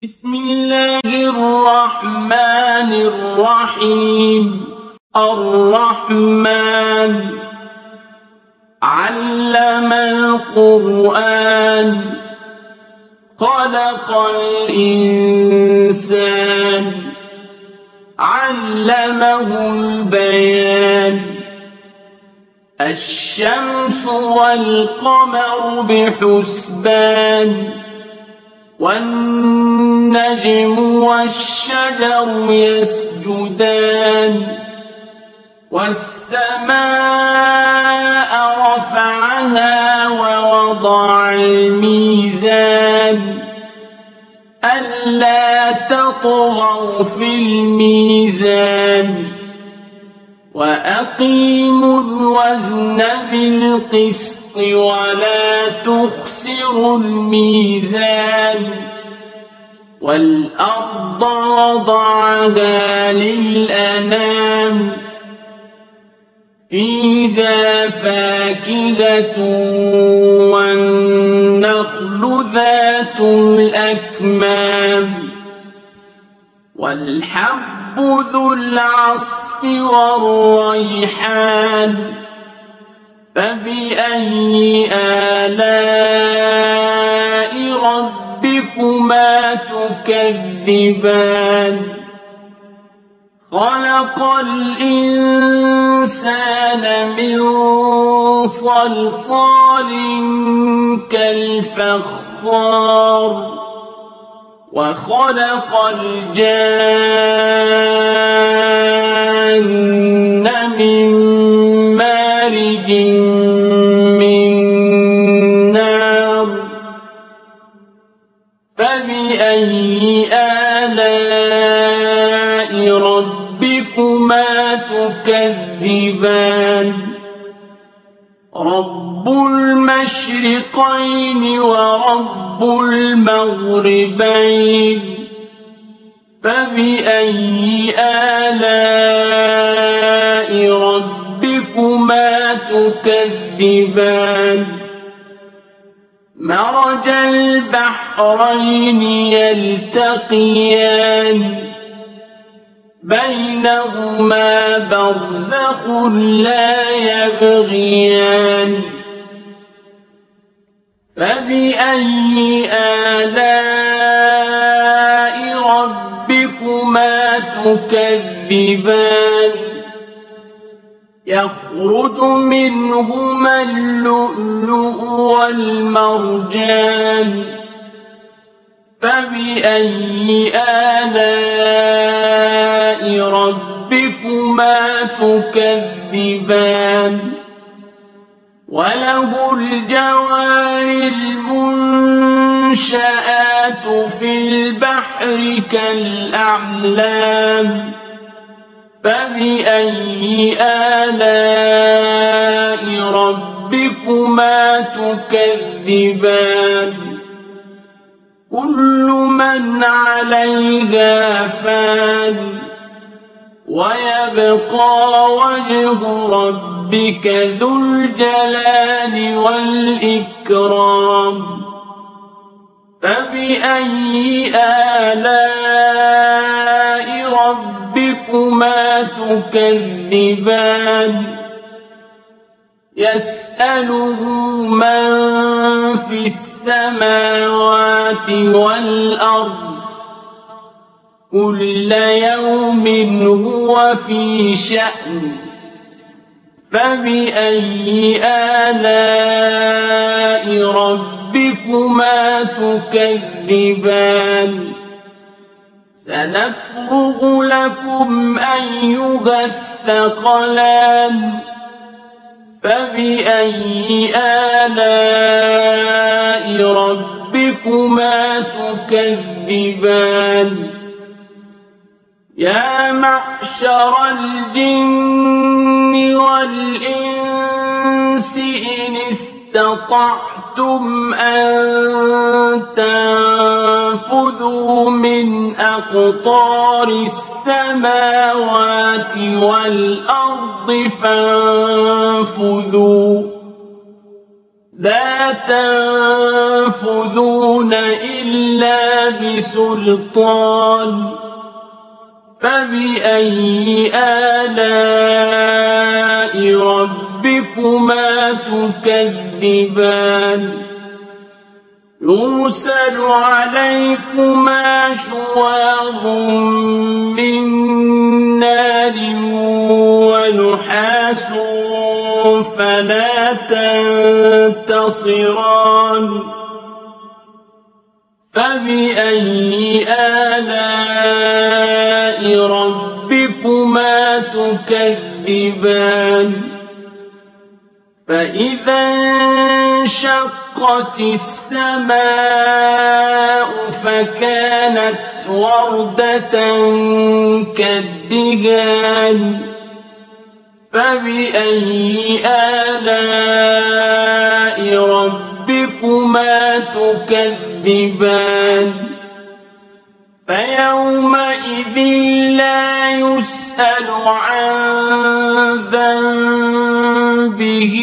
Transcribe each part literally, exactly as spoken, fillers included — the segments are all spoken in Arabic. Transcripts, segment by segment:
بسم الله الرحمن الرحيم. الرحمن علم القرآن خلق الإنسان علمه البيان. الشمس والقمر بحسبان والنجم والشجر يسجدان. والسماء رفعها ووضع الميزان ألا تطغوا في الميزان وأقيموا الوزن بالقسط ولا تخسروا الميزان. والأرض وضعها للأنام فيها فاكهة والنخل ذات الأكمام والحب ذو العصف والريحان. فبأي آلاء ربكما تكذبان؟ خلق الإنسان من صلصال كالفخار وخلق الجان من مارج من نار. فبأي آلاء ربكما تكذبان؟ رب المشرقين ورب المغربين. فبأي آلاء ربكما تكذبان؟ مرج البحرين يلتقيان بينهما برزخ لا يبغيان. فبأي آلاء ربكما تكذبان؟ يخرج منهما اللؤلؤ والمرجان. فبأي آلاء ربكما تكذبان؟ وله الجوار المنشآت في البحر كالأعلام. فبأي آلاء ربكما تكذبان؟ كل من عليها فان ويبقى وجه ربك ذو الجلال والإكرام. فبأي آلاء ربكما تكذبان؟ يسأله من في السماوات والأرض كل يوم هو في شأن. فبأي آلاء ربكما تكذبان؟ سنفرغ لكم أيها الثقلان. فبأي آلاء ربكما تكذبان؟ يا معشر الجن والإنس إن استطعتم أن تنفذوا من أقطار السماوات والأرض فانفذوا لا تنفذون إلا بسلطان فبأي آلاء ربكما تكذبان يرسل عليكما شواظ من نار ونحاس فلا تنتصران فبأي آلاء ربكما تكذبان فإذا انشقت السماء فكانت وردة كالدهان فبأي آلاء ربكما تكذبان فيومئذ لا يسأل عن ذنبه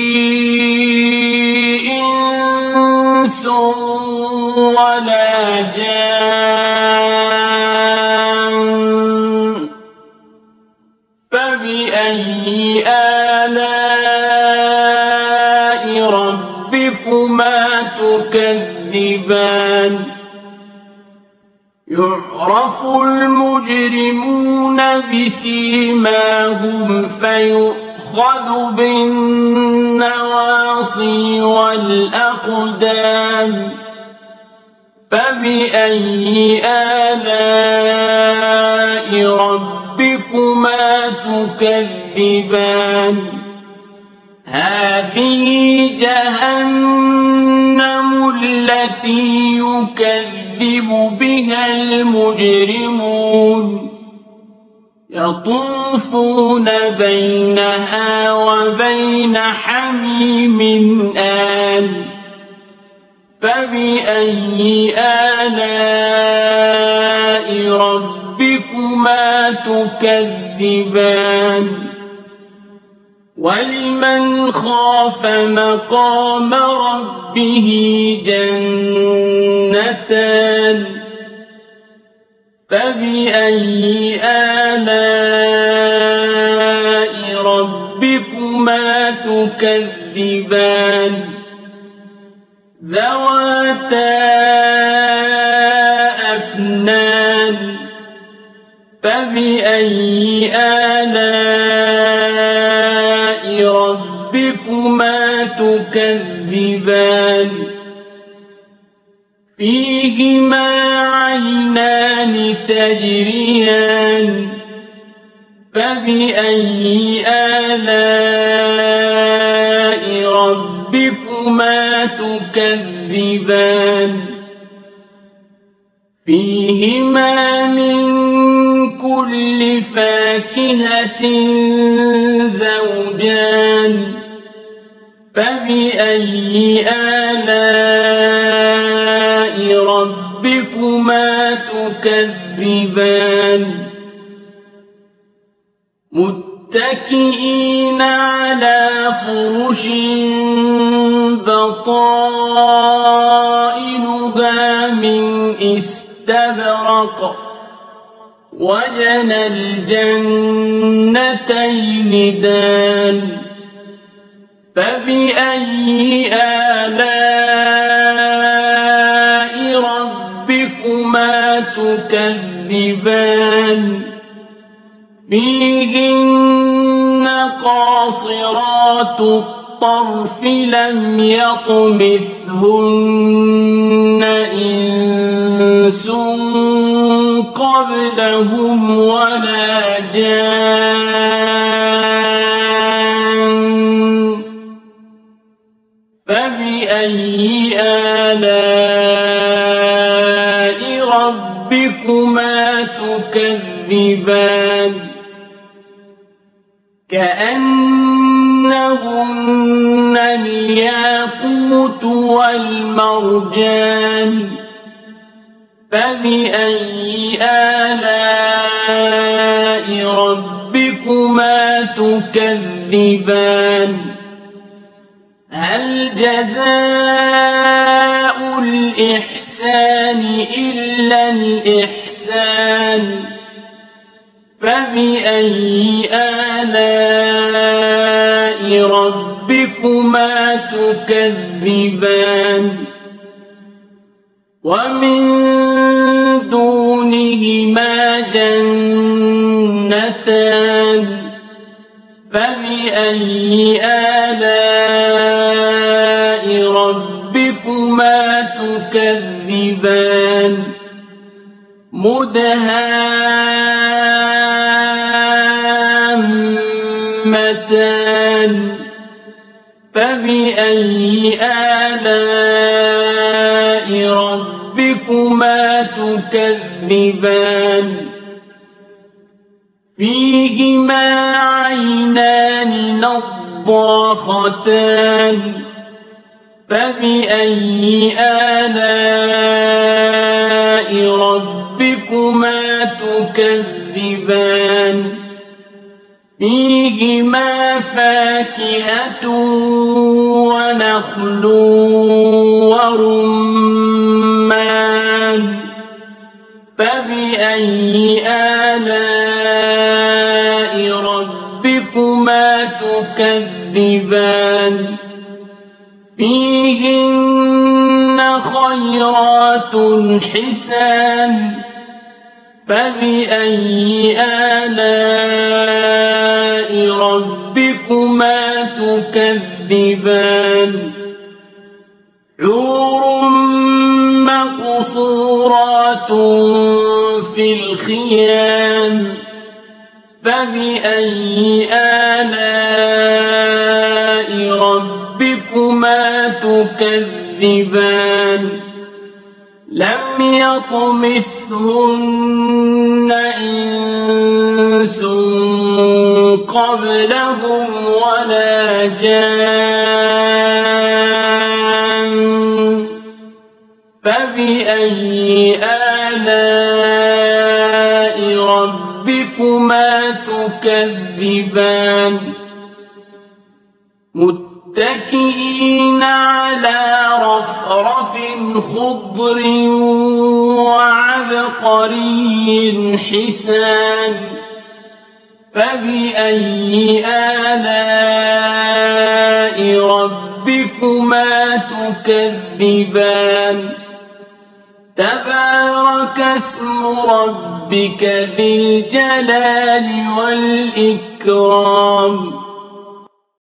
إنس ولا جان فبأي آلاء ربكما تكذبان يعرف المجرمون بسيماهم فيؤخذ بالنواصي والأقدام فبأي آلاء ربكما تكذبان هذه جهنم التي يكذب بها المجرمون يطوفون بينها وبين حميم آن فبأي آلاء ربكما تكذبان ولمن خاف مقام ربه جنتان فبأي آلاء ربكما تكذبان ذواتا أفنان فبأي آلاء ربكما تكذبان فيهما عينان تجريان فبأي آلاء ربكما تكذبان فيهما من كل فاكهة زوجان فبأي آلاء ربكما تكذبان متكئين على فرش بطائنها من استبرق وجنى الجنتين دان فبأي آلاء ربكما تكذبان فيهن قاصرات الطرف لم يطمثهن إنس قبلهم ولا جان فبأي آلاء ربكما تكذبان كأنهن الياقوت والمرجان فبأي آلاء ربكما تكذبان هل جزاء الإحسان إلا الإحسان فبأي آلاء ربكما تكذبان ومن دونهما جنتان فبأي آلاء ربكما تكذبان مدهامتان فبأي آلاء ربكما تكذبان فيهما عينان نضاختان فبأي آلاء ربكما تكذبان فيهما فاكهة ونخل ورمان فبأي آلاء ربكما تكذبان فيهن خيرات حسان فبأي آلاء ربكما تكذبان حور مقصورات في الخيام فبأي آلاء ربكما تكذبان لم يطمثهن إنس قبلهم ولا جان فبأي آلاء ربكما تكذبان متكئين على رفرف خضر وعبقري حسان فبأي آلاء ربكما تكذبان تبارك اسم ربك ذي الجلال والإكرام